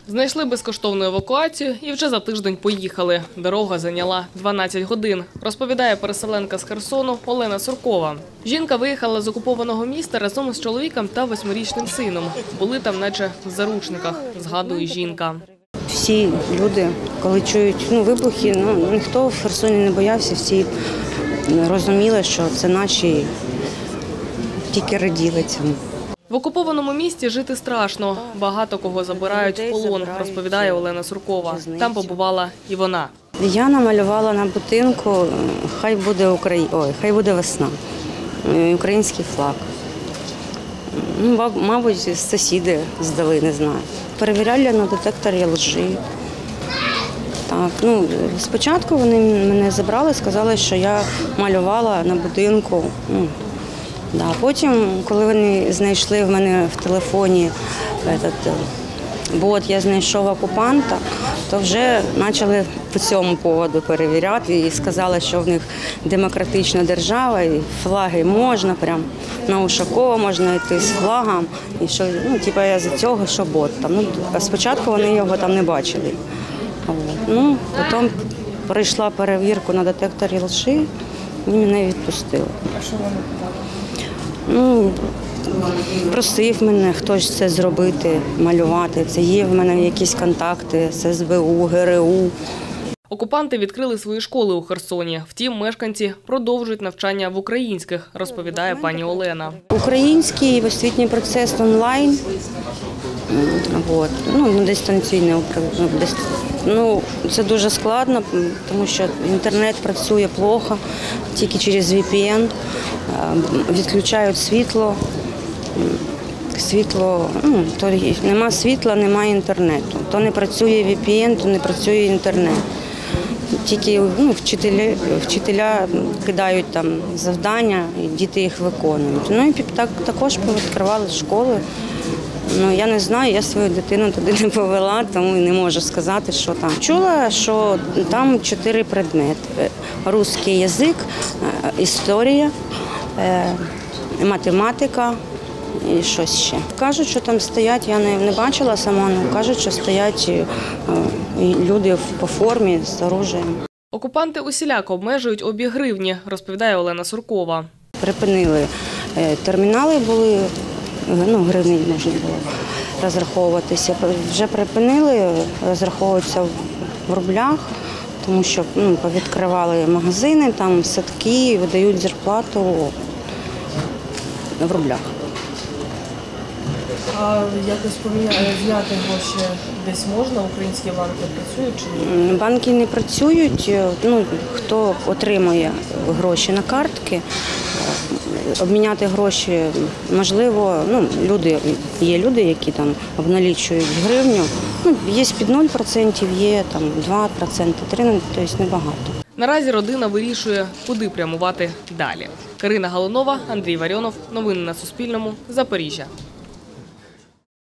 Знайшли безкоштовну евакуацію і вже за тиждень поїхали. Дорога зайняла 12 годин, розповідає переселенка з Херсону Олена Суркова. Жінка виїхала з окупованого міста разом із чоловіком та 8-річним сином. Були там наче в заручниках, згадує жінка. Всі люди, коли чують вибухи, ніхто в Херсоні не боявся, всі розуміли, що це наші, тільки раділи цьому. В окупованому місті жити страшно. Багато кого забирають в полон, розповідає Олена Суркова. Там побувала і вона. Я намалювала на будинку «Хай буде весна», український флаг. Мабуть, сусіди здали, не знаю. Перевіряли на детекторі лжи. Так, спочатку вони мене забрали, сказали, що я малювала на будинку. Потім, коли вони знайшли в мене в телефоні бот, я знайшов окупанта, то вже почали по цьому поводу перевіряти і сказали, що в них демократична держава, і флаги можна, прям на Ушакова можна йти з флагом, і що, я за цього, що бот там. Спочатку вони його там не бачили. Потім пройшла перевірку на детекторі лжи, і мене відпустили. А що вони казали? Просив мене хтось це зробити, малювати. Це є в мене якісь контакти з СБУ, ГРУ. Окупанти відкрили свої школи у Херсоні. Втім, мешканці продовжують навчання в українських, розповідає пані Олена. Український освітній процес онлайн, дистанційне управління. Це дуже складно, тому що інтернет працює погано, тільки через VPN, відключають світло. То нема світла, немає інтернету. То не працює VPN, то не працює інтернет. Тільки вчителя кидають там завдання, і діти їх виконують. І також повідкривали школи. Я не знаю, я свою дитину туди не повела, тому не можу сказати, що там. Чула, що там 4 предмети. Русський язик, історія, математика і щось ще. Кажуть, що там стоять, я не бачила сама, але кажуть, що стоять люди по формі з оружием. Окупанти усіляко обмежують обіг гривні, розповідає Олена Суркова. Припинили термінали, були, гривні можна було розраховуватися. Вже припинили, розраховуватися в рублях, тому що повідкривали магазини, там садки, видають зарплату в рублях. А якось зняти гроші десь можна? Українські банки працюють чи ні? Банки не працюють. Хто отримує гроші на картки, обміняти гроші можливо. Є люди, які там обналічують гривню. Є під 0%, є там 2%, 3%, тобто небагато. Наразі родина вирішує, куди прямувати далі. Карина Галунова, Андрій Варіонов. Новини на Суспільному. Запоріжжя.